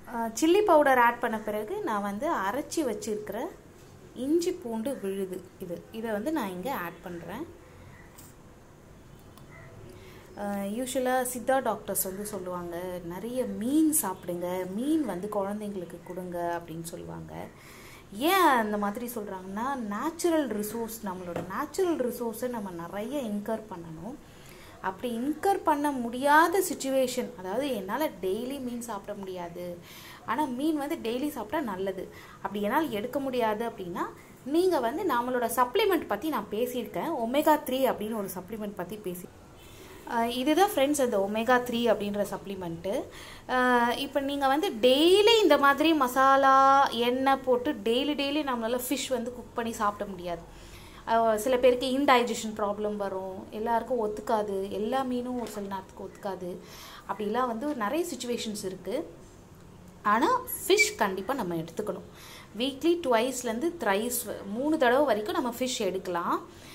Chilli powder add பண்ண பிறகு நான் வந்து அரைச்சி வச்சிருக்கிற இஞ்சி பூண்டு விழுது இதை வந்து நான் இங்கே ஆட் பண்ணுறேன். யூஸ்வலாக சித்தா டாக்டர்ஸ் வந்து சொல்லுவாங்க, நிறைய மீன் சாப்பிடுங்க, மீன் வந்து குழந்தைங்களுக்கு கொடுங்க அப்படின்னு சொல்லுவாங்க. ஏன் அந்த மாதிரி சொல்கிறாங்கன்னா, நேச்சுரல் ரிசோர்ஸ், நம்மளோட நேச்சுரல் ரிசோர்ஸை நம்ம நிறைய இன்கர் பண்ணணும். அப்படி இன்கர் பண்ண முடியாத சிச்சுவேஷன், அதாவது என்னால் டெய்லி மீன் சாப்பிட முடியாது, ஆனால் மீன் வந்து டெய்லி சாப்பிட்டா நல்லது, அப்படி என்னால் எடுக்க முடியாது அப்படின்னா நீங்கள் வந்து நம்மளோட சப்ளிமெண்ட் பற்றி நான் பேசியிருக்கேன். ஒமேகா 3 அப்படின்னு ஒரு சப்ளிமெண்ட் பற்றி இதுதான் ஃப்ரெண்ட்ஸ் அந்த ஒமேகா 3 அப்படின்ற சப்ளிமெண்ட்டு. இப்போ நீங்கள் வந்து டெய்லி இந்த மாதிரி மசாலா எண்ணெய் போட்டு டெய்லி நம்மளால் ஃபிஷ் வந்து குக் பண்ணி சாப்பிட முடியாது. சில பேருக்கு இன்டைஜஷன் ப்ராப்ளம் வரும், எல்லாருக்கும் ஒத்துக்காது, எல்லா மீனும் ஒரு சில நேரத்துக்கு ஒத்துக்காது, அப்படிலாம் வந்து நிறைய சுச்சுவேஷன்ஸ் இருக்குது. ஆனால் ஃபிஷ் கண்டிப்பாக நம்ம எடுத்துக்கணும். வீக்லி 2 thrice 3 தடவை வரைக்கும் நம்ம ஃபிஷ் எடுக்கலாம்.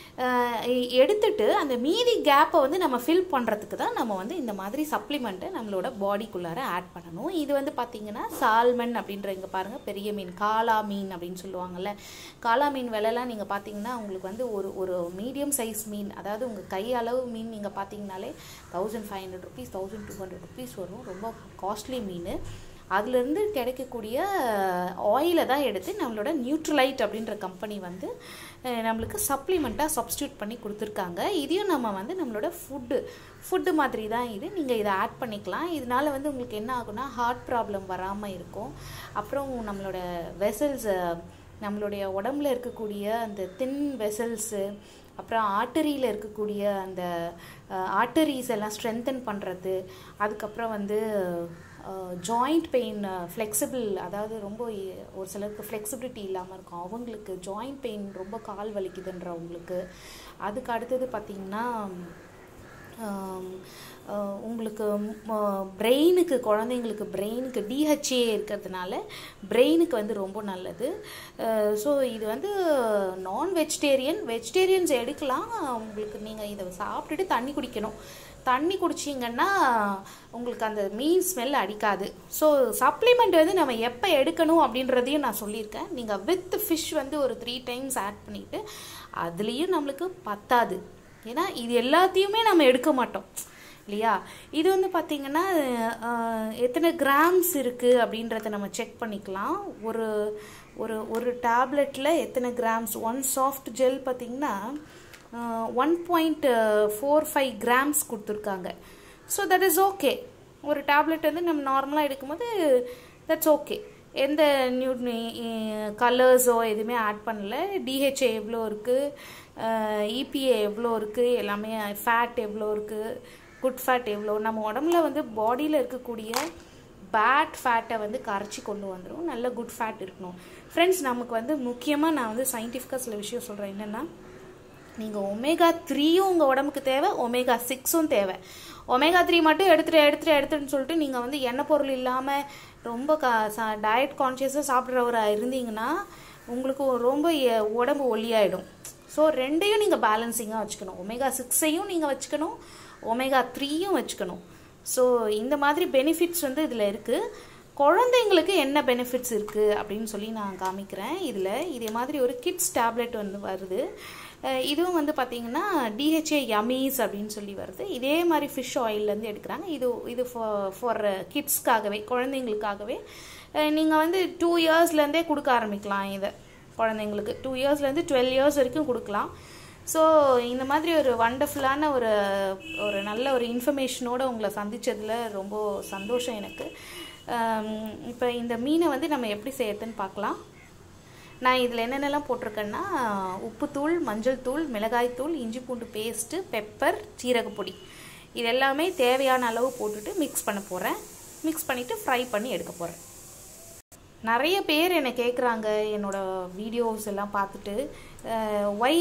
எடுத்துட்டு அந்த மீதி கேப்பை வந்து நம்ம ஃபில் பண்ணுறதுக்கு தான் நம்ம வந்து இந்த மாதிரி சப்ளிமெண்ட்டை நம்மளோட பாடிக்குள்ளார ஆட் பண்ணணும். இது வந்து பார்த்திங்கன்னா சால்மன் அப்படின்ற, இங்கே பாருங்கள், பெரிய மீன் காளா மீன் அப்படின்னு சொல்லுவாங்கள்ல, காளா மீன் விலைலாம் நீங்கள் பார்த்தீங்கன்னா உங்களுக்கு வந்து ஒரு மீடியம் சைஸ் மீன், அதாவது உங்கள் கை அளவு மீன் நீங்கள் பார்த்தீங்கனாலே 1500 rupees 1200 rupees வரும். ரொம்ப காஸ்ட்லி மீன். அதுலேருந்து கிடைக்கக்கூடிய ஆயிலை தான் எடுத்து நம்மளோட நியூட்ரலைட் அப்படின்ற கம்பெனி வந்து நம்மளுக்கு சப்ளிமெண்ட்டாக சப்ஸ்டியூட் பண்ணி கொடுத்துருக்காங்க. இதையும் நம்ம வந்து நம்மளோட ஃபுட்டு மாதிரி தான் இது. நீங்கள் இதை ஆட் பண்ணிக்கலாம். இதனால வந்து உங்களுக்கு என்ன ஆகும்னா, ஹார்ட் ப்ராப்ளம் வராமல் இருக்கும். அப்புறம் நம்மளோட வெசல்ஸ், நம்மளுடைய உடம்புல இருக்கக்கூடிய அந்த தின் வெசல்ஸு, அப்புறம் ஆர்டரியில் இருக்கக்கூடிய அந்த ஆர்டரிஸ் எல்லாம் ஸ்ட்ரென்தன் பண்ணுறது, அதுக்கப்புறம் வந்து ஜாயிண்ட் பெயின் ஃப்ளெக்சிபிள், அதாவது ரொம்ப ஒரு சிலருக்கு ஃப்ளெக்சிபிலிட்டி இல்லாமல் இருக்கும், அவங்களுக்கு ஜாயிண்ட் பெயின், ரொம்ப கால் வலிக்குதுன்றவங்களுக்கு. அதுக்கு அடுத்தது பார்த்திங்கன்னா உங்களுக்கு பிரெயினுக்கு, குழந்தைங்களுக்கு பிரெயினுக்கு DHA இருக்கிறதுனால பிரெயினுக்கு வந்து ரொம்ப நல்லது. ஸோ இது வந்து வெஜிடேரியன்ஸ் எடுக்கலாம். உங்களுக்கு நீங்கள் இதை சாப்பிட்டுட்டு தண்ணி குடிக்கணும். தண்ணி குடிச்சிங்கன்னா உங்களுக்கு அந்த மீன் ஸ்மெல் அடிக்காது. ஸோ சப்ளிமெண்ட் வந்து நம்ம எப்போ எடுக்கணும் அப்படின்றதையும் நான் சொல்லியிருக்கேன். நீங்கள் வித் ஃபிஷ் வந்து ஒரு 3 times ஆட் பண்ணிவிட்டு, அதுலேயும் நம்மளுக்கு பத்தாது, ஏன்னா இது எல்லாத்தையுமே நம்ம எடுக்க மாட்டோம் இல்லையா. இது வந்து பார்த்திங்கன்னா எத்தனை கிராம்ஸ் இருக்குது அப்படின்றத நம்ம செக் பண்ணிக்கலாம். ஒரு டேப்லெட்டில் எத்தனை கிராம்ஸ், 1 சாஃப்ட் ஜெல் பார்த்திங்கன்னா 1.45 grams கொடுத்துருக்காங்க. So that is okay. ஒரு டேப்லெட் வந்து நம்ம நார்மலாக எடுக்கும்போது தட்ஸ் ஓகே. எந்த கலர்ஸோ எதுவுமே ஆட் பண்ணல. DHA எவ்வளோ இருக்குது, EPA எவ்வளோ இருக்குது, எல்லாமே ஃபேட் எவ்வளோ இருக்குது, குட் ஃபேட் எவ்வளோ, நம்ம உடம்புல வந்து பாடியில் இருக்கக்கூடிய பேட் ஃபேட்டை வந்து கரைச்சி கொண்டு வந்துடும். நல்ல குட் ஃபேட் இருக்கணும். ஃப்ரெண்ட்ஸ், நமக்கு வந்து முக்கியமாக நான் வந்து சயின்டிஃபிக்காக சில விஷயம் சொல்கிறேன். என்னென்னா, நீங்கள் ஒமேகா 3யும் உங்கள் உடம்புக்கு தேவை, ஒமேகா 6ம் தேவை. ஒமேகா 3 மட்டும் எடுத்துன்னு சொல்லிட்டு நீங்கள் வந்து எண்ணெய் பொருள் இல்லாமல் ரொம்ப டயட் கான்ஷியஸாக சாப்பிட்றவராக இருந்தீங்கன்னா உங்களுக்கு ரொம்ப உடம்பு ஒல்லியாயிடும். ஸோ ரெண்டையும் நீங்கள் பேலன்சிங்காக வச்சுக்கணும். ஒமேகா 6ஐயும் நீங்கள் வச்சுக்கணும், ஒமேகா 3யும் வச்சுக்கணும். ஸோ இந்த மாதிரி பெனிஃபிட்ஸ் வந்து இதில் இருக்குது. குழந்தைங்களுக்கு என்ன பெனிஃபிட்ஸ் இருக்குது அப்படின்னு சொல்லி நான் காமிக்கிறேன். இதே மாதிரி ஒரு கிட்ஸ் டேப்லெட் வந்து வருது. இதுவும் வந்து பார்த்திங்கன்னா DHA யமீஸ் அப்படின்னு சொல்லி வருது. இதே மாதிரி ஃபிஷ் ஆயிலேருந்து எடுக்கிறாங்க. இது ஃபார் கிட்ஸ்க்காகவே, குழந்தைங்களுக்காகவே. நீங்கள் வந்து 2 yearsலேருந்தே கொடுக்க ஆரம்பிக்கலாம். இதை குழந்தைங்களுக்கு 2 yearsலேருந்து 12 years வரைக்கும் கொடுக்கலாம். ஸோ இந்த மாதிரி ஒரு வண்டர்ஃபுல்லான ஒரு நல்ல ஒரு இன்ஃபர்மேஷனோடு உங்களை சந்தித்ததில் ரொம்ப சந்தோஷம் எனக்கு. இப்போ இந்த மீனை வந்து நம்ம எப்படி செய்யறதுன்னு பார்க்கலாம். நான் இதில் என்னென்னலாம் போட்டிருக்கேன்னா, உப்புத்தூள், மஞ்சள் தூள், மிளகாய் தூள், இஞ்சி பூண்டு பேஸ்ட்டு, பெப்பர், சீரகப்பொடி, இது எல்லாமே தேவையான அளவு போட்டுட்டு மிக்ஸ் பண்ண போகிறேன். மிக்ஸ் பண்ணிவிட்டு ஃப்ரை பண்ணி எடுக்க போகிறேன். நிறைய பேர் என்னை கேட்குறாங்க, என்னோடய வீடியோஸ் எல்லாம் பார்த்துட்டு ஒய்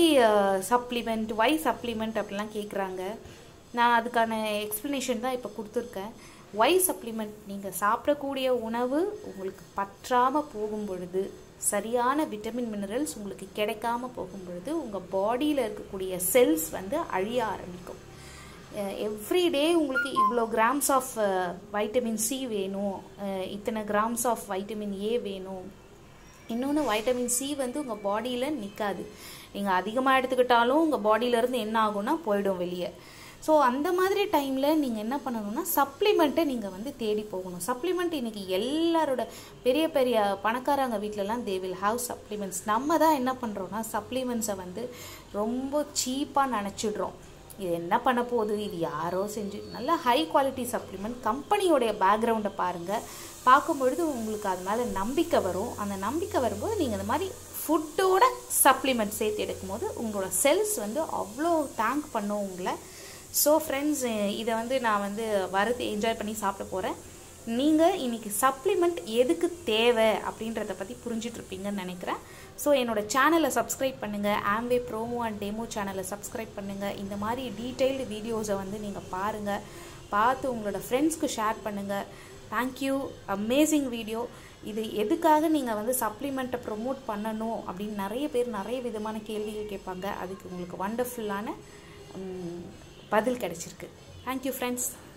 சப்ளிமெண்ட் அப்படிலாம் கேட்குறாங்க. நான் அதுக்கான எக்ஸ்ப்ளனேஷன் தான் இப்போ கொடுத்துருக்கேன். ஒய் சப்ளிமெண்ட், நீங்கள் சாப்பிடக்கூடிய உணவு உங்களுக்கு பற்றாமல் போகும் பொழுது, சரியான விட்டமின் மினரல்ஸ் உங்களுக்கு கிடைக்காம போகும் பொழுது உங்கள் பாடியில் இருக்கக்கூடிய செல்ஸ் வந்து அழிய ஆரம்பிக்கும். எவ்ரிடே உங்களுக்கு இவ்வளோ கிராம்ஸ் ஆஃப் வைட்டமின் சி வேணும், இத்தனை கிராம்ஸ் ஆஃப் வைட்டமின் ஏ வேணும். இன்னொன்று வைட்டமின் சி வந்து உங்கள் பாடியில் நிற்காது. நீங்கள் அதிகமாக எடுத்துக்கிட்டாலும் உங்கள் பாடியிலேருந்து என்ன ஆகும்னா போயிடும் வெளியே. ஸோ அந்த மாதிரி டைமில் நீங்கள் என்ன பண்ணணும்னா சப்ளிமெண்ட்டை நீங்கள் வந்து தேடி போகணும். சப்ளிமெண்ட் இன்றைக்கி எல்லாரோட பெரிய பெரிய பணக்காரங்க வீட்டிலலாம் தே வில் ஹாவ் சப்ளிமெண்ட்ஸ். நம்ம தான் என்ன பண்ணுறோன்னா சப்ளிமெண்ட்ஸை வந்து ரொம்ப சீப்பாக நினச்சிடுறோம். இது என்ன பண்ண போகுது, இது யாரோ செஞ்சு. நல்ல ஹை குவாலிட்டி சப்ளிமெண்ட், கம்பெனியோடைய பேக்ரவுண்டை பாருங்கள். பார்க்கும்பொழுது உங்களுக்கு அது மேலே நம்பிக்கை வரும். அந்த நம்பிக்கை வரும்போது நீங்கள் இந்த மாதிரி ஃபுட்டோட சப்ளிமெண்ட் சேர்த்து எடுக்கும்போது உங்களோட செல்ஸ் வந்து அவ்வளோ தேங்க் பண்ணும் உங்களை. ஸோ ஃப்ரெண்ட்ஸ், இதை வந்து நான் வந்து வறுத்து என்ஜாய் பண்ணி சாப்பிட போகிறேன். நீங்கள் இன்றைக்கி சப்ளிமெண்ட் எதுக்கு தேவை அப்படின்றத பற்றி புரிஞ்சிட்ருப்பீங்கன்னு நினைக்கிறேன். ஸோ என்னோடய சேனலை சப்ஸ்கிரைப் பண்ணுங்கள், ஆம்வே ப்ரோமோ அண்ட் டெமோ சேனலை சப்ஸ்கிரைப் பண்ணுங்கள். இந்த மாதிரி டீட்டெயில்டு வீடியோஸை வந்து நீங்கள் பாருங்கள், பார்த்து உங்களோட ஃப்ரெண்ட்ஸ்க்கு ஷேர் பண்ணுங்கள். Thank you, amazing video. இது எதுக்காக நீங்கள் வந்து சப்ளிமெண்ட்டை ப்ரொமோட் பண்ணணும் அப்படின்னு நிறைய பேர் நிறைய விதமான கேள்விகள் கேட்பாங்க. அதுக்கு உங்களுக்கு வண்டர்ஃபுல்லான பதில் கிடைச்சிருக்கு. Thank you friends.